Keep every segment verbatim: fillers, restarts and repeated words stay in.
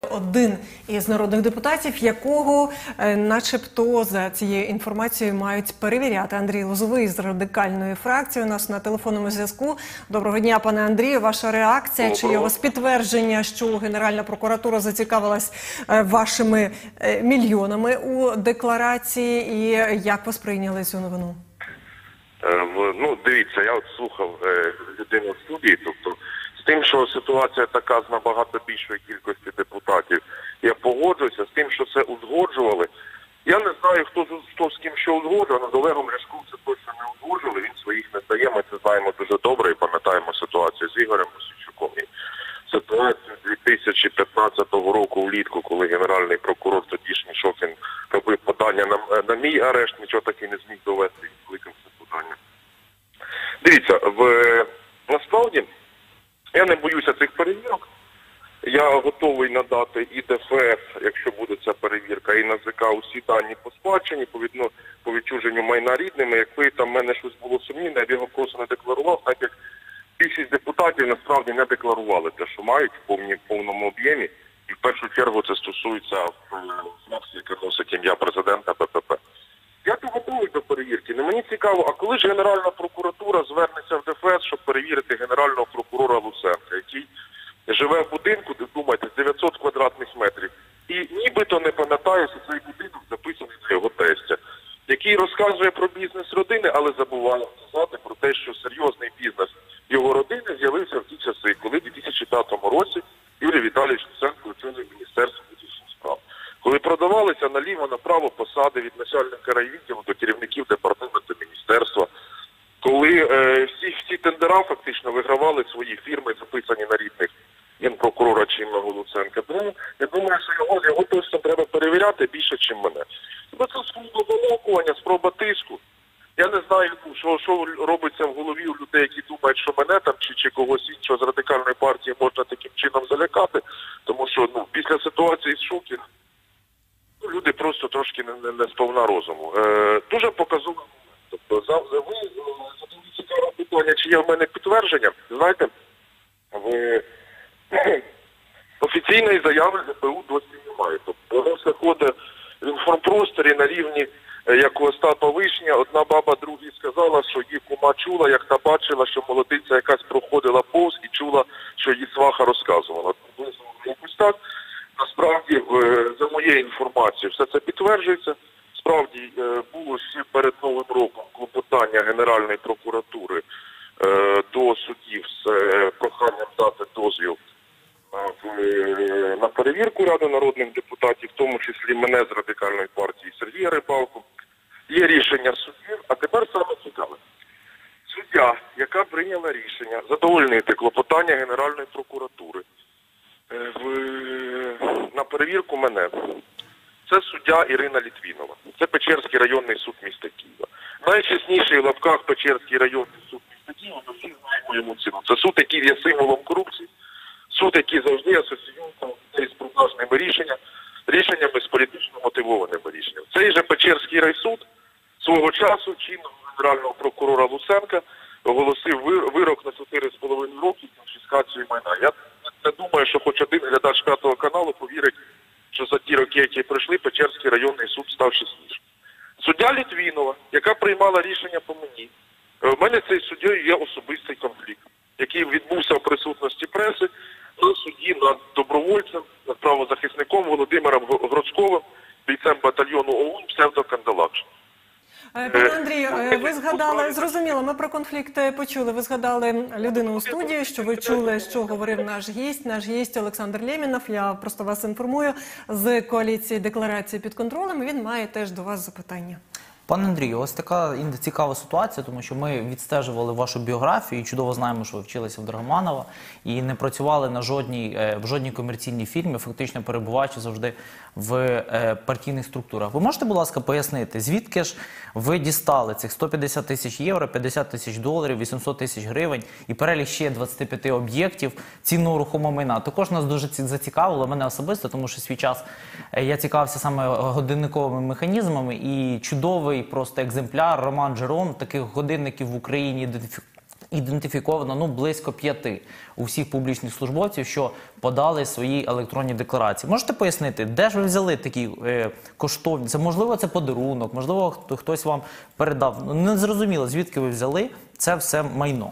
один із народних депутатів, якого е, начебто за цією інформацією мають перевіряти. Андрій Лозовий з радикальної фракції у нас на телефонному зв'язку. Доброго дня, пане Андрію. Ваша реакція? Чи є у вас підтвердження, що Генеральна прокуратура зацікавилась е, вашими е, мільйонами у декларації? І як ви сприйняли цю новину? Е, ну, дивіться, я от слухав е, людину в студії, тобто з тим, що ситуація така з набагато більшої кількості депутатів, я погоджуюся, з тим, що це узгоджували. Я не знаю, хто, хто з ким що узгоджував, але з Олегом Ляшком це точно не узгоджували, він своїх не дає, ми це знаємо дуже добре і пам'ятаємо ситуацію з Ігорем Мосійчуком. І ситуацію дві тисячі п'ятнадцятого року влітку, коли Генеральний прокурор тодішній Шокін робив подання на, на мій арешт, нічого таки не зміг довести, він кликав це подання. Дивіться, в, насправді, я не боюся цих перевірок. Я готовий надати і ДФС, якщо буде ця перевірка, і НАЗК усі дані по спадщині, по, відно, по відчуженню майна рідними. Якби там в мене щось було сумнівне, я б його просто не декларував, так як більшість депутатів насправді не декларували те, що мають в, повні, в повному об'ємі. І в першу чергу це стосується фракції, яка носить ім'я президента БПП. Я то готовий до перевірки. Не мені цікаво, а коли ж Генеральна прокуратура звернеться в ДФС, щоб перевірити генерального прокурора Луценка, який живе в будинку, де, думаєте, з дев'ятсот квадратних метрів, і нібито не пам'ятає, що цей будинок записаний на його тестя, який розказує про бізнес родини, але забуває сказати про те, що серйозний бізнес його родини з'явився в ті часи, коли в дві тисячі п'ятому році Юрій Віталійович Луценко очолював Міністерство внутрішніх справ. Коли продавалися наліво-направо посади від начальника райвідділу до керівників департаменту міністерства, коли е, всі ці тендера фактично вигравали свої фірми, записані на рідних генпрокурора чинного Луценка. Тому я думаю, що його, його точно треба перевіряти більше, ніж мене. Бо це спроба залокування, спроба тиску. Я не знаю, що, що робиться в голові у людей, які думають, що мене там чи, чи когось іншого з радикальної партії можна таким чином залякати, тому що ну, після ситуації з Шокін ну, люди просто трошки не, не, не сповна розуму. Е, дуже показово. Тобто, за, ви задали цікаве питання, чи є в мене підтвердження. Знаєте, в офіційної заяви ЗПУ досі немає. Тобто, воно все ходить в інформпросторі на рівні, як у Остапа Вишня, одна баба другій сказала, що її кума чула, як та бачила, що молодиця якась проходила повз і чула, що її сваха розказувала. Якось так. Насправді, за моєю інформацією, все це підтверджується. Справді, було ще перед Новим роком клопотання Генеральної прокуратури до суддів з проханням дати дозвіл на перевірку Ради народних депутатів, в тому числі мене з радикальної партії Сергія Рибалку. Є рішення суддів, а тепер саме цікаве. Суддя, яка прийняла рішення задовольнити клопотання Генеральної прокуратури в... на перевірку мене, це суддя Ірина Літвінова. Це Печерський районний суд міста Києва. Найчесніший в лапках Печерський районний суд міста Києва, ми всі знаємо йому ціну. Це суд, який є символом корупції, суд, який завжди асоціюється з продажними рішеннями, рішеннями з політично мотивованими рішеннями. Цей же Печерський райсуд свого часу чинного генерального прокурора Луценка оголосив вирок на чотири з половиною роки конфіскацію майна. Я не думаю, що хоч один глядач П'ятого каналу повірить, що за ті роки, які пройшли, Печерський районний суд став чеснішим. Суддя Літвінова, яка приймала рішення по мені, в мене цей суддєю є особистий конфлікт, який відбувся в присутності преси на суді над добровольцем, над правозахисником Володимиром Гроцковим, бійцем батальйону ОУН «Псевдокандалакш». Пане Андрію, ви згадали, зрозуміло, ми про конфлікт почули, ви згадали людину у студії, що ви чули, що говорив наш гість, наш гість Олександр Лємінов, я просто вас інформую, з коаліції «Декларації під контролем», він має теж до вас запитання. Пане Андрію, ось така цікава ситуація, тому що ми відстежували вашу біографію і чудово знаємо, що ви вчилися в Драгоманова і не працювали на жодній, в жодній комерційній фірмі, фактично перебуваючи завжди в партійних структурах. Ви можете, будь ласка, пояснити, звідки ж ви дістали цих сто п'ятдесят тисяч євро, п'ятдесят тисяч доларів, вісімсот тисяч гривень і перелік ще двадцяти п'яти об'єктів цінного рухомого майна? Також нас дуже зацікавило, мене особисто, тому що свій час я цікавився саме годинниковими механізмами і чудовий просто екземпляр Роман Джером, таких годинників в Україні ідентифіковано ну, близько п'яти у всіх публічних службовців, що подали свої електронні декларації. Можете пояснити, де ж ви взяли такі е, коштовні? Це, можливо, це подарунок, можливо, хто, хтось вам передав. Ну, не зрозуміло, звідки ви взяли це все майно.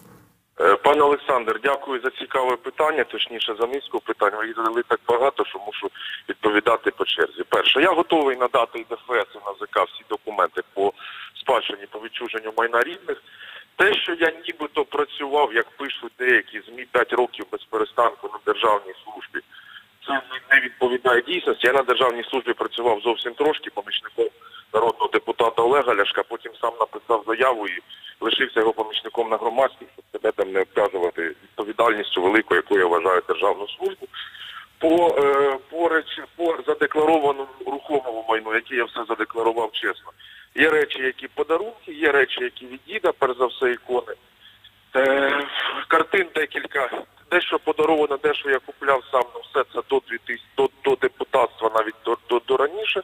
Пане Олександр, дякую за цікаве питання, точніше за низку питань. Ви їх задали так багато, що мушу відповідати по черзі. Перше, я готовий надати і ДФС, і НАЗК всі документи по спадщині, по відчуженню майна рідних. Те, що я нібито працював, як пишуть деякі ЗМІ, п'ять років без перестанку на державній службі, це не відповідає дійсності. Я на державній службі працював зовсім трошки, помічником народного депутата Олега Ляшка, потім сам написав заяву і лишився його помічником на громадській, щоб себе там не обтяжувати відповідальністю великою, яку я вважаю державну службу. По, е, по, речі, по задекларованому рухомому майну, яке я все задекларував чесно. Є речі, які подарунки, є речі, які від діда, перш за все, ікони. Е, картин декілька, дещо подаровано, дещо я купляв сам, ну все це до, дві тисячі, до, до депутатства, навіть до, до, до раніше.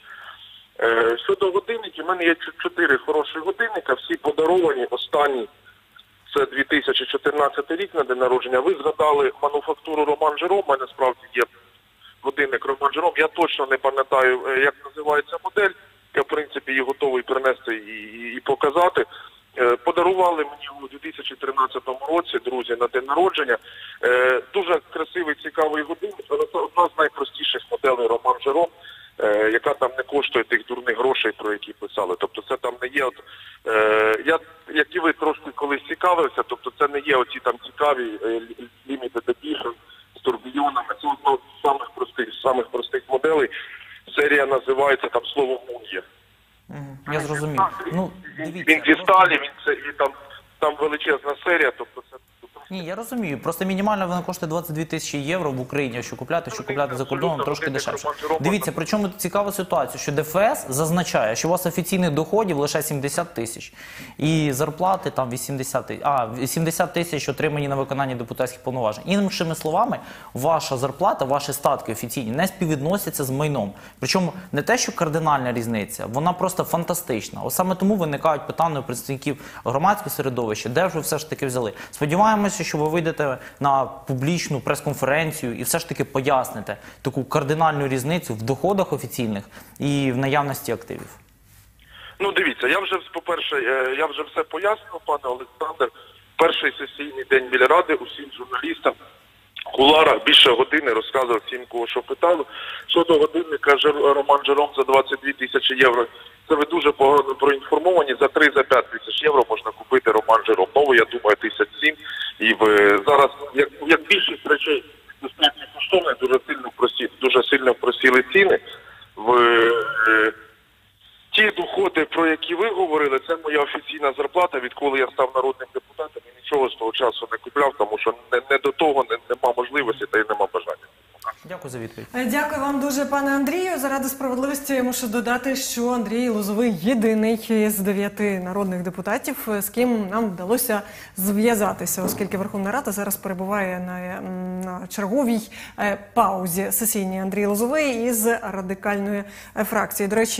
Е, щодо годинників, у мене є чотири хороші годинника, всі подаровані, останні, це дві тисячі чотирнадцятий рік на день народження. Ви згадали мануфактуру Роман Жером, у мене справді є годинник Роман Жером, я точно не пам'ятаю, як називається модель, я в принципі її готовий принести і, і, і показати. Е, подарували мені у дві тисячі тринадцятому році, друзі, на день народження. Е, дуже красивий, цікавий годинник, але це одна з найпростіших моделей Роман Жером, Е, яка там не коштує тих дурних грошей, про які писали. Тобто це там не є, от, е, я, як і ви трошки колись цікавився, тобто це не є оці там цікаві е, limited edition з турбійонами, це одна з самих простих, самих простих моделей. Серія називається там слово Мун'є. Я зрозумів. Ну, дивіться, він зі сталі, він це, і там, там величезна серія, тобто це... Ні, я розумію. Просто мінімально вона коштує двадцять дві тисячі євро в Україні, що купляти, що купляти за кордоном трошки дешевше. Дивіться, причому цікава ситуація, що ДФС зазначає, що у вас офіційних доходів лише сімдесят тисяч. І зарплати там вісімдесят тисяч. А, вісімдесят тисяч отримані на виконання депутатських повноважень. Іншими словами, ваша зарплата, ваші статки офіційні не співвідносяться з майном. Причому не те, що кардинальна різниця, вона просто фантастична. Ось саме тому виникають питання у представників громадського середовища, де ж ви все ж таки взяли. Сподіваємося, що ви вийдете на публічну прес-конференцію і все ж таки поясните таку кардинальну різницю в доходах офіційних і в наявності активів. Ну, дивіться, я вже, по-перше, я вже все пояснив, пане Олександр. Перший сесійний день біля Ради усім журналістам в кулуарах більше години розказував всім, кого що питали. Щодо годинника Роман Жером за двадцять дві тисячі євро, це ви дуже погано проінформовані. За три-п'ять тисяч євро можна купити Роман Жером. Новий, я думаю, тисяч сім. І ви зараз, як, як більшість речей достатньо коштовних, дуже сильно просіли, дуже сильно просіли ціни. В, е, ті доходи, про які ви говорили, це моя офіційна зарплата, відколи я став народним депутатом, і нічого з того часу не купляв, тому що не, не до того не, нема можливості та й нема бажання. Дякую за відповідь. Дякую вам дуже, пане Андрію. Заради справедливості я мушу додати, що Андрій Лозовий єдиний з дев'яти народних депутатів, з ким нам вдалося зв'язатися, оскільки Верховна Рада зараз перебуває на, на черговій паузі сесійній. Андрій Лозовий із радикальної фракції. До речі,